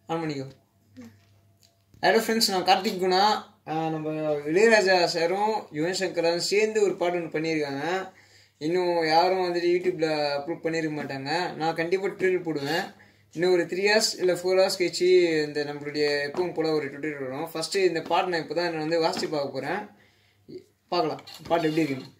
On பண்ணிக்கோ. Hello friends, நான் கார்த்திக் குணா. நம்ம இளையராஜா சாரும் யுவன் சங்கரும் சேர்ந்து ஒரு பாட்டு ஒன்று பண்ணியிருக்காங்க. இன்னும் யாரும் வந்துட்டு யூடியூப்பில் அப்லோட் பண்ணியிருக்க மாட்டாங்க. நான் கண்டிப்பாக ட்ரில் போடுவேன். இன்னும் ஒரு 3 hours இல்லை 4 hours கழிச்சு இந்த நம்மளுடைய எப்பவும் போல் ஒரு ட்விட்டர் வரும். ஃபஸ்ட்டு இந்த பாட்டு நான் இப்போ தான் நான் வந்து வாசித்து பார்க்க போகிறேன். பார்க்கலாம் பாட்டு எப்படி இருக்குன்னு.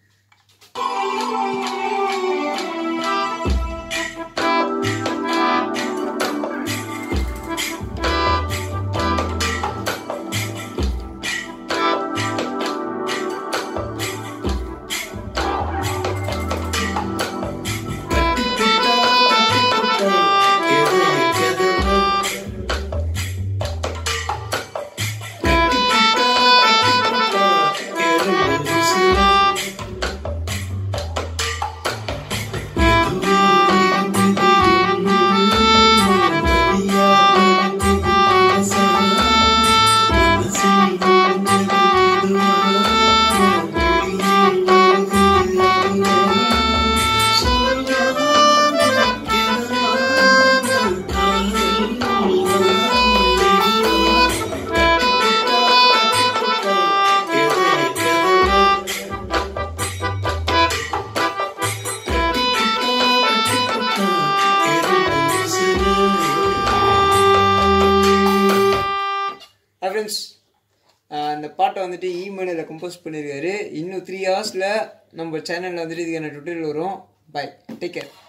ஃப்ரெண்ட்ஸ், இந்த பாட்டை வந்துட்டு ஈமெயிலில் கம்போஸ் பண்ணியிருக்காரு. இன்னும் 3 hours நம்ம சேனலில் வந்துட்டு இதுக்கான ட்விட்டரில் வரும். Bye, take care.